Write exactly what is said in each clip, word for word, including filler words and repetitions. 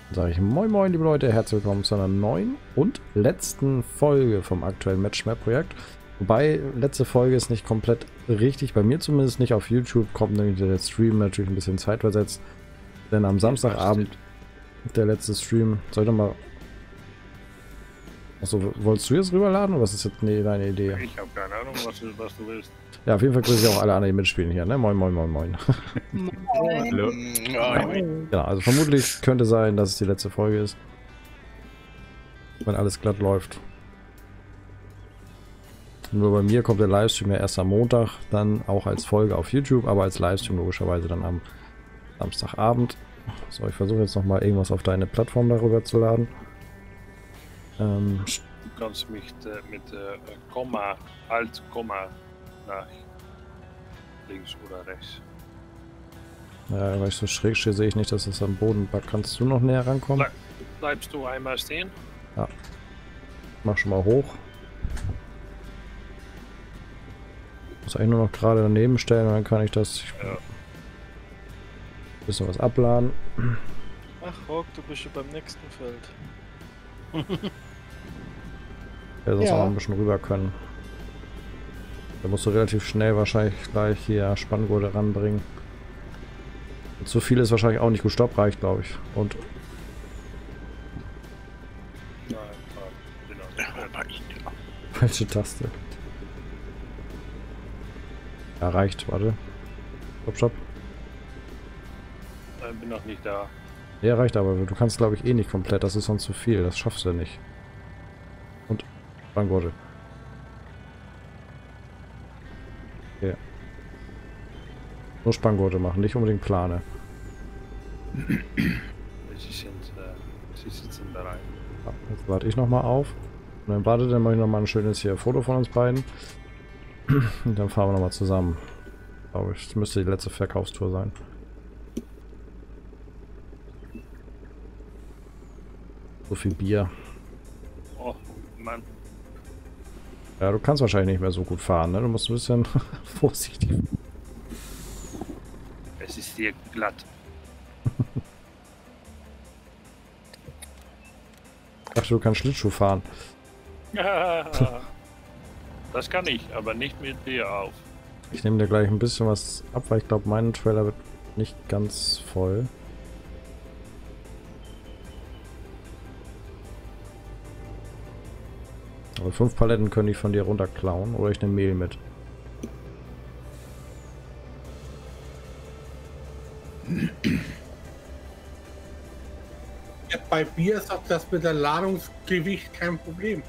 Sage ich moin moin liebe Leute, herzlich willkommen zu einer neuen und letzten Folge vom aktuellen Matchmap-Projekt. Wobei, letzte Folge ist nicht komplett richtig, bei mir zumindest nicht. Auf YouTube kommt nämlich der Stream natürlich ein bisschen zeitversetzt. Denn am Samstagabend, der letzte Stream, soll ich doch mal... Achso, wolltest du jetzt rüberladen oder was ist jetzt nee, deine Idee? Ich habe keine Ahnung, was du, was du willst. Ja, auf jeden Fall grüße ich auch alle anderen, die mitspielen hier, ne? Moin moin moin moin. Hallo. Ja, also vermutlich könnte sein, dass es die letzte Folge ist. Wenn alles glatt läuft. Nur bei mir kommt der Livestream ja erst am Montag, dann auch als Folge auf YouTube, aber als Livestream logischerweise dann am Samstagabend. So, ich versuche jetzt nochmal irgendwas auf deine Plattform darüber zu laden. Ähm, Du kannst mich äh, mit äh, Komma, Alt, Komma nach links oder rechts. ja, weil ich so schräg stehe, sehe ich nicht, dass es am Boden backt. Kannst du noch näher rankommen? Bleib, bleibst du einmal stehen? Ja. Mach schon mal hoch. Muss eigentlich nur noch gerade daneben stellen und dann kann ich das Ja. bisschen was abladen. Ach, Rock, du bist schon beim nächsten Feld. Der soll Ja. auch ein bisschen rüber können. Da musst du relativ schnell wahrscheinlich gleich hier Spanngurte ranbringen. Und zu viel ist wahrscheinlich auch nicht gut. Stopp reicht, glaube ich. Und Nein, genau. falsche Taste. Ja, reicht. Warte. Stopp, stopp. Ich bin noch nicht da. Ja, reicht aber. Du kannst, glaube ich, eh nicht komplett. Das ist sonst zu viel. Das schaffst du nicht. Und Spanngurte. Okay. Nur Spanngurte machen, nicht unbedingt Plane. Sie sind, äh, sie sitzen bereit. Ja, jetzt warte ich nochmal auf. Und dann warte, dann mache ich nochmal ein schönes hier Foto von uns beiden. Und dann fahren wir nochmal zusammen. Glaube ich. Das müsste die letzte Verkaufstour sein. So viel Bier. Oh, Mann. Ja, du kannst wahrscheinlich nicht mehr so gut fahren, ne? Du musst ein bisschen vorsichtig. Es ist hier glatt. Ich dachte, du kannst Schlittschuh fahren. Das kann ich, aber nicht mit dir auf. Ich nehme dir gleich ein bisschen was ab, weil ich glaube, mein Trailer wird nicht ganz voll. Aber fünf Paletten könnte ich von dir runterklauen oder ich nehme Mehl mit. Ja, bei Bier ist auch das mit der Ladungsgewicht kein Problem.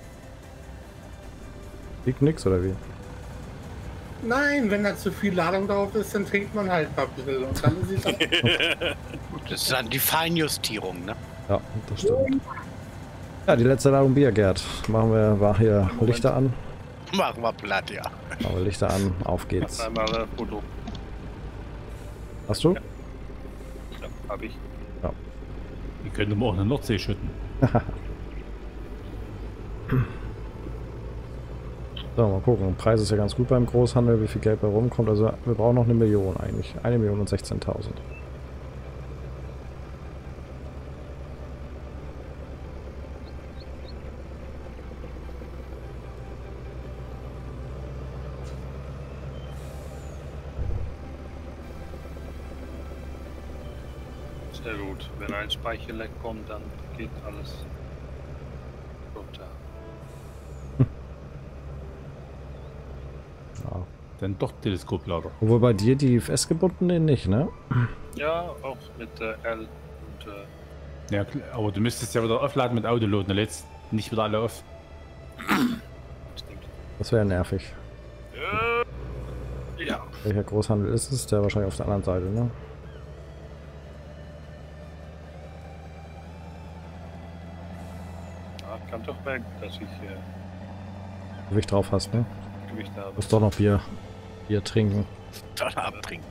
Liegt nix oder wie? Nein, wenn da zu viel Ladung drauf ist, dann trinkt man halt ein bisschen und dann ist es auch Das ist dann die Feinjustierung, ne? Ja, das stimmt. Ja, die letzte Ladung Bier, Gerd. Machen wir war hier Lichter an. Machen wir platt, ja. Machen wir Lichter an, auf geht's. Einmal ein Foto. Hast du? Ja, hab ich. Die könnte man auch in der Nordsee schütten. So, mal gucken. Der Preis ist ja ganz gut beim Großhandel, wie viel Geld bei rumkommt. Also wir brauchen noch eine Million eigentlich. Eine Million und sechzehntausend. Sehr gut. Wenn ein Speicherleck kommt, dann geht alles runter. Ja. Dann doch Teleskoplader. Obwohl bei dir die festgebundenen nicht, ne? Ja, auch mit äh, L und äh, Ja, klar, aber du müsstest ja wieder aufladen mit Autoload, dann lädst nicht wieder alle auf. stimmt. Das wäre nervig. Äh, ja. Welcher Großhandel ist es? Der wahrscheinlich auf der anderen Seite, ne? Ja, kann doch merken, dass ich äh, Gewicht drauf hast, ne? Gewicht habe. Du musst doch noch Bier, Bier trinken. Dann abtrinken.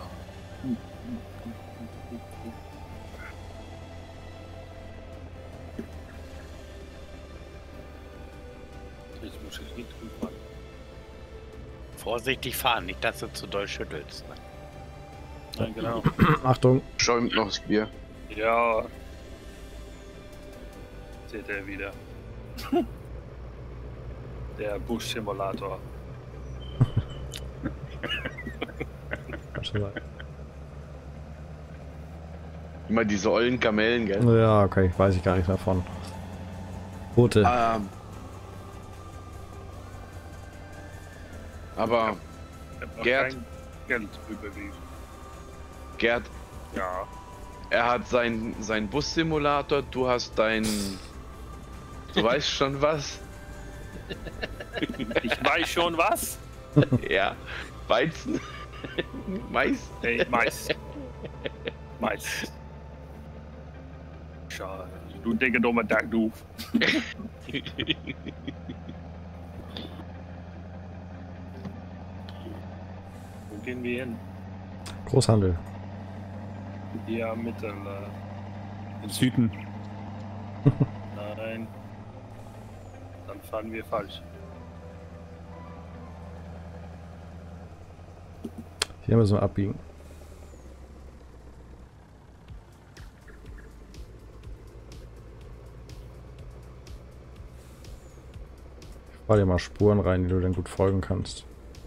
Jetzt muss ich nicht gut machen. Vorsichtig fahren, nicht dass du zu doll schüttelst. Ja, genau. Achtung. Schäumt noch das Bier. Ja, Seht ihr wieder. Der Bus-Simulator. Kann schon sein. Immer diese ollen Kamellen, gell? Ja, okay, weiß ich gar nicht davon. Rote. Ähm, aber Ich hab noch Gerd. kein Geld überwiesen. Gerd, Ja. er hat sein, sein Bus-Simulator, du hast dein... Du weißt schon was? Ich weiß schon was. Ja, Weizen, Mais. Hey, Mais. Mais. Schade. Du dikke domme Dag, du. Wo gehen wir hin? Großhandel. Hier am Mittel. Äh, Im Süden. nein. Dann fahren wir falsch. Hier müssen wir abbiegen. Ich fahr dir mal Spuren rein, die du dann gut folgen kannst.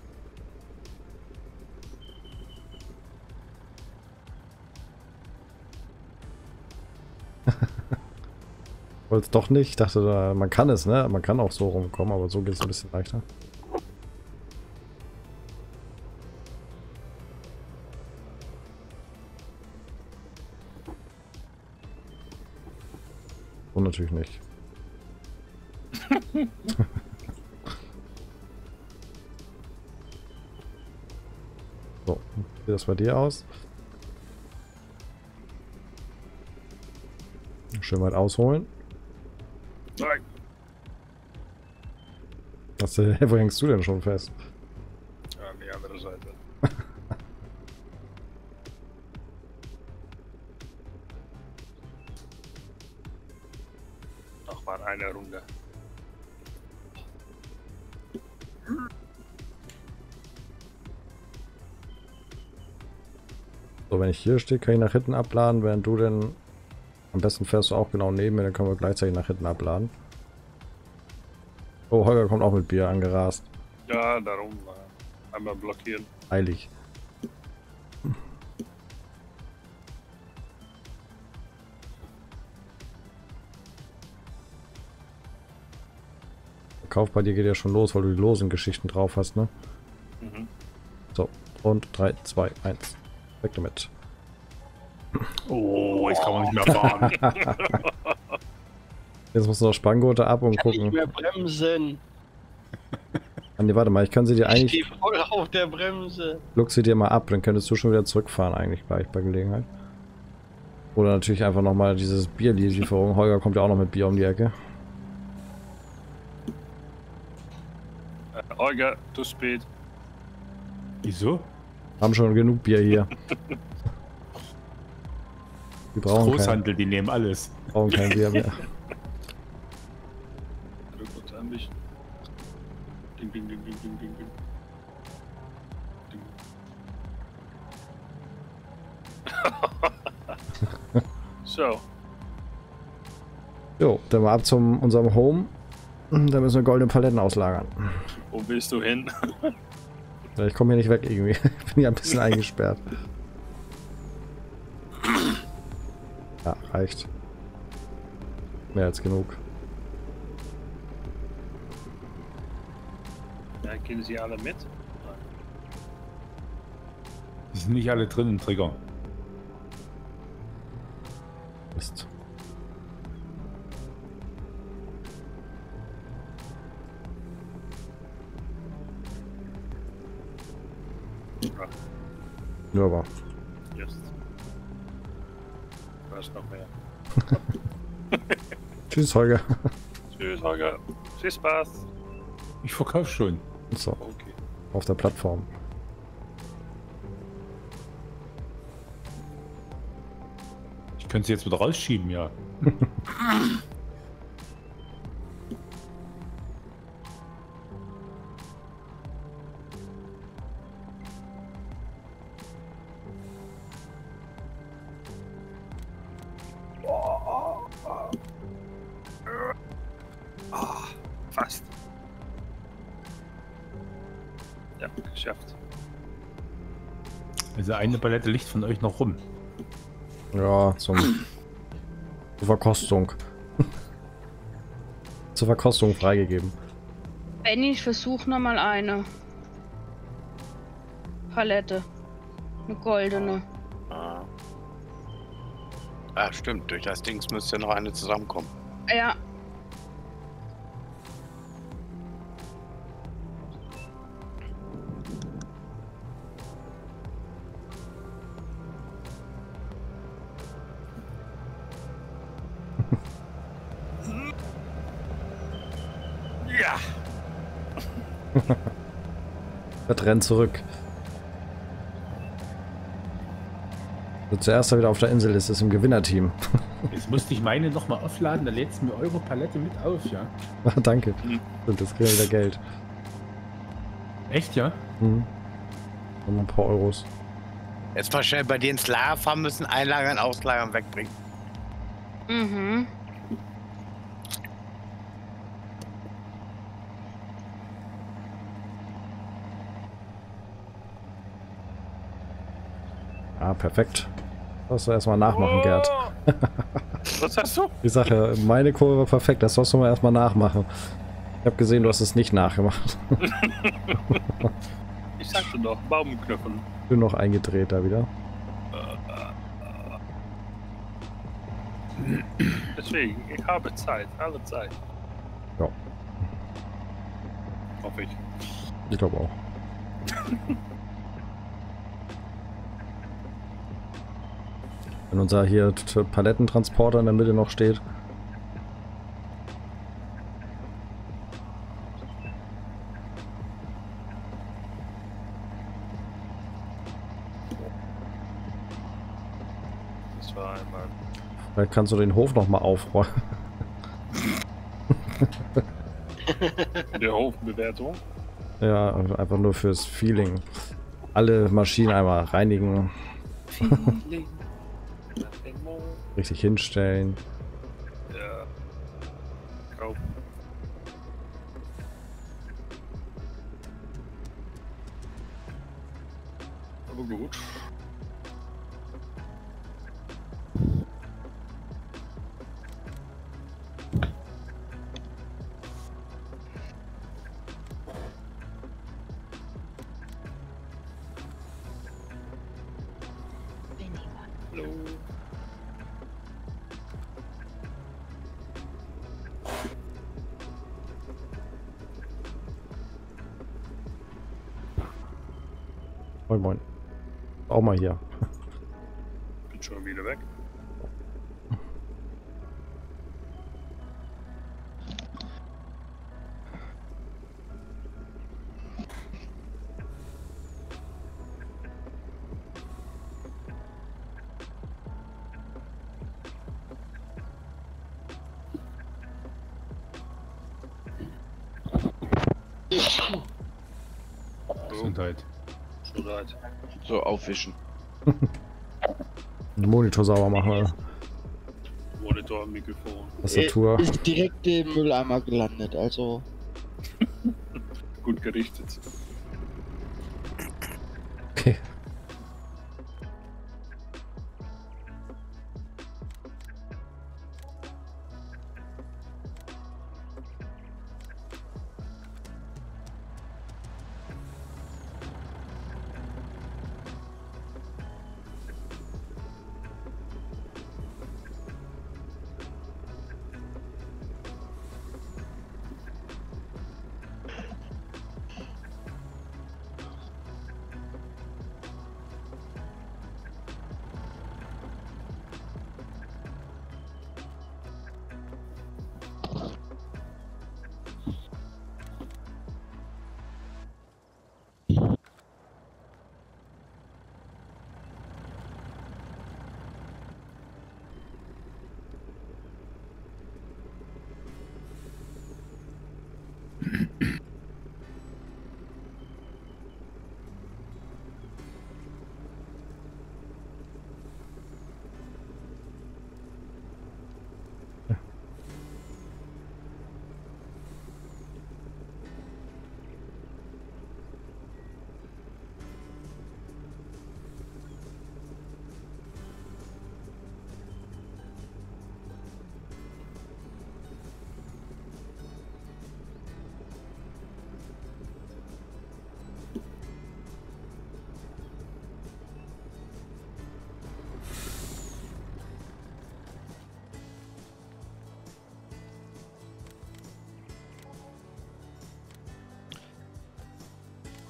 Wollt's doch nicht. Ich dachte, da, man kann es, ne? Man kann auch so rumkommen, aber so geht es ein bisschen leichter. So natürlich nicht. So, wie sieht das bei dir aus? Schön weit ausholen. Nein. Was, äh, wo hängst du denn schon fest? An die andere Seite. Noch mal eine Runde. So, wenn ich hier stehe, kann ich nach hinten abladen, während du denn... Am besten fährst du auch genau neben mir, dann können wir gleichzeitig nach hinten abladen. Oh, Holger kommt auch mit Bier angerast. Ja, darum äh, einmal blockieren. Eilig. Der Kauf bei dir geht ja schon los, weil du die losen Geschichten drauf hast, ne? Mhm. So, und drei, zwei, eins. Weg damit. Oh, jetzt kann man nicht mehr fahren. Jetzt musst du noch Spanngurte ab und Kann nicht gucken. mehr bremsen. Ah, nee, warte mal, ich kann sie dir Ich eigentlich... stehe voll auf der Bremse. Look sie dir mal ab, dann könntest du schon wieder zurückfahren eigentlich gleich bei Gelegenheit. Oder natürlich einfach nochmal dieses Bierlieferung. Holger kommt ja auch noch mit Bier um die Ecke. Äh, Olga, zu spät. Wieso? Haben schon genug Bier hier. Wir brauchen kein, Großhandel, die nehmen alles. brauchen kein Bier mehr. Drück uns ein bisschen. Ding, ding, ding, ding, ding, ding, ding. Ding. So, Jo, dann mal ab zum unserem Home. Da müssen wir goldene Paletten auslagern. wo willst du hin? Ja, ich komme hier nicht weg irgendwie. Ich bin ja ein bisschen eingesperrt. Ja, reicht. Mehr als genug. Ja, gehen sie alle mit? Die sind nicht alle drin im Trigger. Mist. Ja, aber. Just. Was noch mehr? Tschüss, Holger. Tschüss, Holger. Viel Spaß. Ich verkaufe schon. So, Okay. auf der Plattform. Ich könnte sie jetzt wieder rausschieben, ja. Ah, fast. Ja, geschafft. Also eine Palette liegt von euch noch rum. Ja, zum zur Verkostung. Zur Verkostung freigegeben. Benny, ich versuche nochmal eine Palette. Eine goldene. Ah. Ah, stimmt. Durch das Dings müsste noch eine zusammenkommen. Ja. Ja. Das rennt zurück. Wer zuerst wieder auf der Insel ist, ist im Gewinnerteam. Jetzt musste ich meine nochmal aufladen, da lädst du mir eure Palette mit auf, ja? Ah, danke. Und jetzt kriegen wir wieder Geld. Echt, ja? Mhm. Noch ein paar Euros. Jetzt mal schnell bei dir ins Lager fahren müssen, einlagern, auslagern, wegbringen. Mhm. Ah, perfekt. Das sollst du erstmal nachmachen, Gerd. Was hast du? Ich sage ja, meine Kurve war perfekt, das sollst du mal erstmal nachmachen. Ich habe gesehen, du hast es nicht nachgemacht. Ich sagte doch, Baumknöpfen. Bin noch eingedreht da wieder. Deswegen, ich habe Zeit, alle Zeit. Ja, Hoffe ich. ich glaube auch. Wenn unser hier T- Palettentransporter in der Mitte noch steht. Das war einmal. Vielleicht kannst du den Hof noch mal aufräumen. Der Hofbewertung. Ja, einfach nur fürs Feeling. Alle Maschinen einmal reinigen, Feeling. Nothing more. richtig hinstellen. Ja. Kaufen. Aber gut. Hallo. Moin moin. Auch mal hier. Bin schon wieder weg. Gesundheit. Schon leid. So, aufwischen. Den Monitor sauber machen. Monitor, Mikrofon. Tastatur. Ist direkt im Mülleimer gelandet, also. Gut gerichtet. Okay.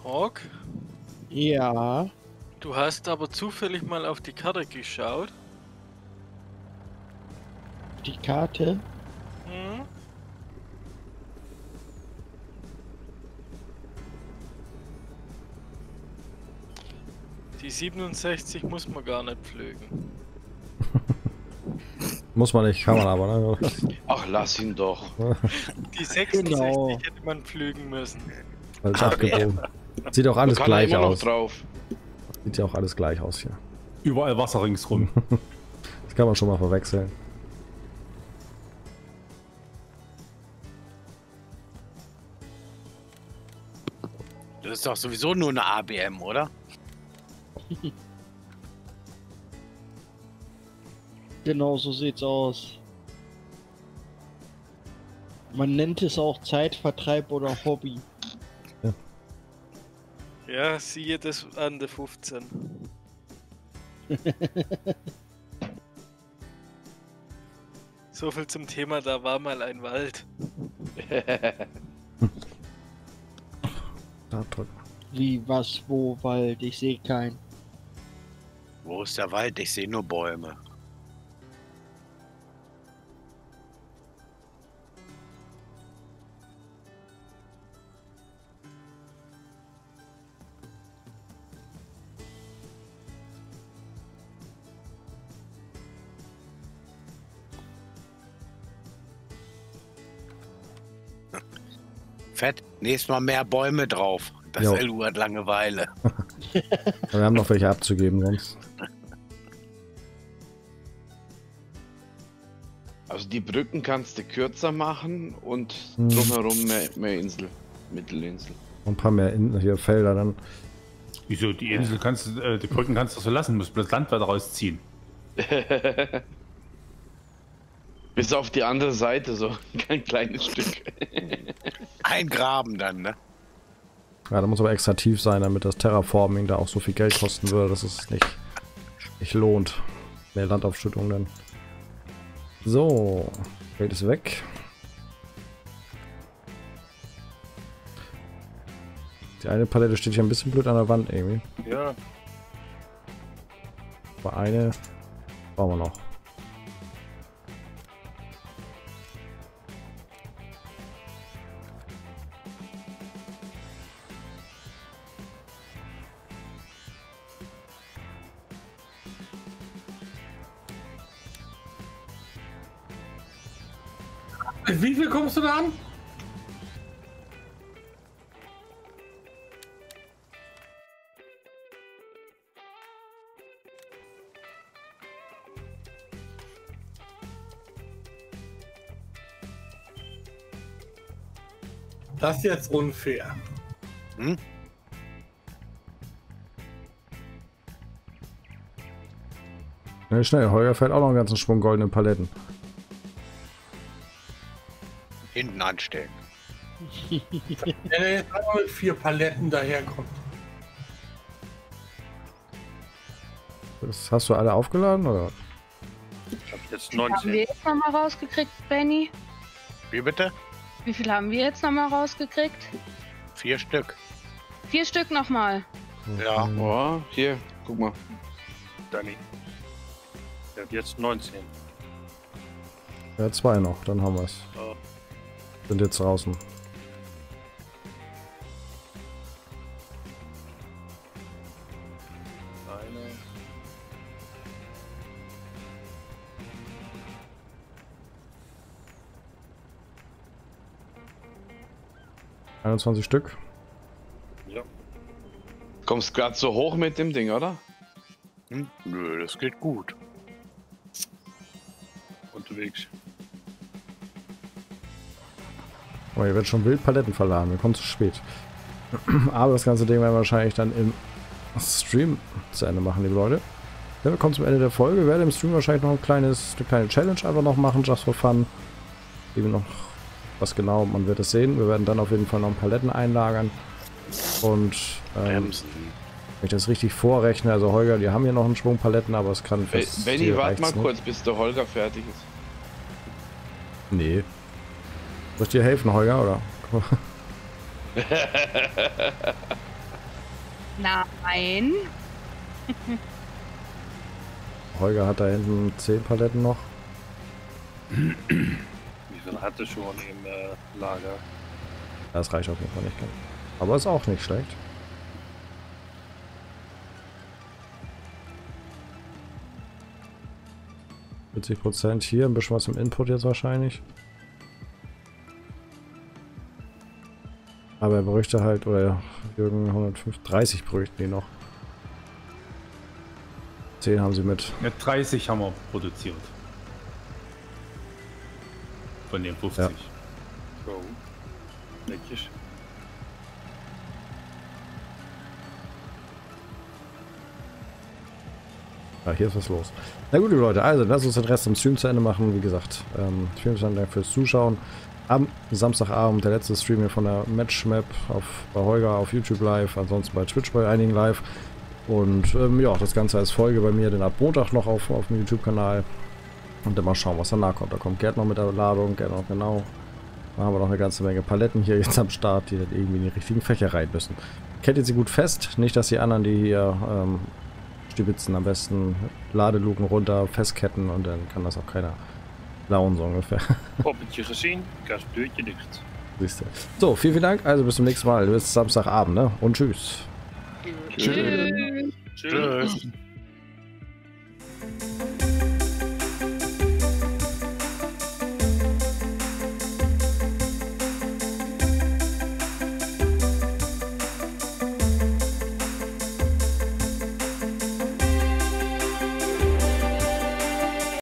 Ork, Ja, du hast aber zufällig mal auf die Karte geschaut. die Karte. Hm? Die siebenundsechzig muss man gar nicht pflügen. Muss man nicht, kann man aber, ne? Ach, lass ihn doch. Die sechsundsechzig Genau. hätte man pflügen müssen. Falsch abgebogen. Sieht auch Da alles kann er gleich immer noch aus. drauf. Sieht ja auch alles gleich aus hier. Überall Wasser ringsrum. Das kann man schon mal verwechseln. Das ist doch sowieso nur eine A B M, oder? Genau so sieht's aus. Man nennt es auch Zeitvertreib oder Hobby. Ja, siehe das an der fünfzehn. So viel zum Thema, da war mal ein Wald. Da drücken. Wie, was, wo, Wald? Ich sehe keinen. Wo ist der Wald? Ich sehe nur Bäume. Fett, nächstes Mal mehr Bäume drauf. Das Jo. Elu hat Langeweile. Wir haben noch welche abzugeben sonst. Also die Brücken kannst du kürzer machen und Hm. drumherum mehr, mehr Insel. Mittelinsel. Ein paar mehr in, hier Felder dann. Wieso, die Insel kannst du, äh, die Brücken kannst du so lassen, musst bloß Land weiter rausziehen. Bis auf die andere Seite, so ein kleines Stück. Ein Graben dann, ne? Ja, da muss aber extra tief sein, damit das Terraforming da auch so viel Geld kosten würde, dass es nicht, nicht lohnt. Mehr Landaufschüttung dann. So, Geld ist weg. Die eine Palette steht hier ein bisschen blöd an der Wand irgendwie. Ja, Aber eine brauchen wir noch. Wie viel kommst du da an? Das ist jetzt unfair. Hm? Ja, schnell, Holger fällt auch noch einen ganzen Schwung goldene Paletten. Hinten anstellen. Wenn er jetzt auch mit vier Paletten daherkommt. Das hast du alle aufgeladen, oder? ich hab jetzt Haben wir neunzehn. jetzt nochmal rausgekriegt, Benny? Wie bitte? Wie viel haben wir jetzt nochmal rausgekriegt? Vier Stück. Vier Stück nochmal. Ja. Oh, hier, guck mal. Danny. Ich hab jetzt neunzehn. Ja, zwei noch, dann haben wir es. Oh. Sind jetzt draußen. Eine. einundzwanzig Stück. Ja. Kommst gerade so hoch mit dem Ding, oder? Hm? Nö, das geht gut. Unterwegs. Oh, hier wird schon wild Paletten verladen. Wir kommen zu spät. Aber das ganze Ding werden wir wahrscheinlich dann im Stream zu Ende machen, liebe Leute. Ja, wir kommen zum Ende der Folge. Wir werden im Stream wahrscheinlich noch ein kleines, eine kleine Challenge einfach noch machen, just for fun. Eben noch was genau, man wird es sehen. Wir werden dann auf jeden Fall noch Paletten einlagern. Und ähm, Bremsen. wenn ich das richtig vorrechne, also Holger, die haben hier noch einen Schwung Paletten, aber es kann Be- fürs Benny, Ziel warte reicht's mal nicht. kurz, bis der Holger fertig ist. Nee. Soll ich dir helfen, Holger, oder? Nein. Holger hat da hinten zehn Paletten noch. Wie viel hatte schon im äh, Lager? Das reicht auf jeden Fall nicht. Aber ist auch nicht schlecht. vierzig Prozent hier, ein bisschen was im Input jetzt wahrscheinlich. Aber er bräuchte halt, oder Jürgen hundertfünfunddreißig bräuchten die noch. zehn haben sie mit. Ja, dreißig haben wir produziert. Von den fünfzig. Ja. So. Netjes. Ja, hier ist was los. Na gut, liebe Leute, also lasst uns den Rest im Stream zu Ende machen. Wie gesagt, ähm, vielen Dank fürs Zuschauen. Am Samstagabend der letzte Stream hier von der Matchmap auf, bei Holger auf YouTube live, ansonsten bei Twitch bei einigen live. Und ähm, ja, das Ganze als Folge bei mir dann ab Montag noch auf, auf dem YouTube-Kanal. Und dann mal schauen, was danach kommt. Da kommt Gerd noch mit der Ladung, Gerd noch genau. Da haben wir noch eine ganze Menge Paletten hier jetzt am Start, die dann irgendwie in die richtigen Fächer rein müssen. Kettet sie gut fest, nicht dass die anderen, die hier ähm, stibitzen, am besten Ladeluken runter, festketten und dann kann das auch keiner lauen, so ungefähr. Poppetje gezien, kastdeurtje dicht. Siehst du. So, vielen, vielen Dank, also bis zum nächsten Mal, bis Samstagabend, ne? Und tschüss. Tschüss. Tschüss.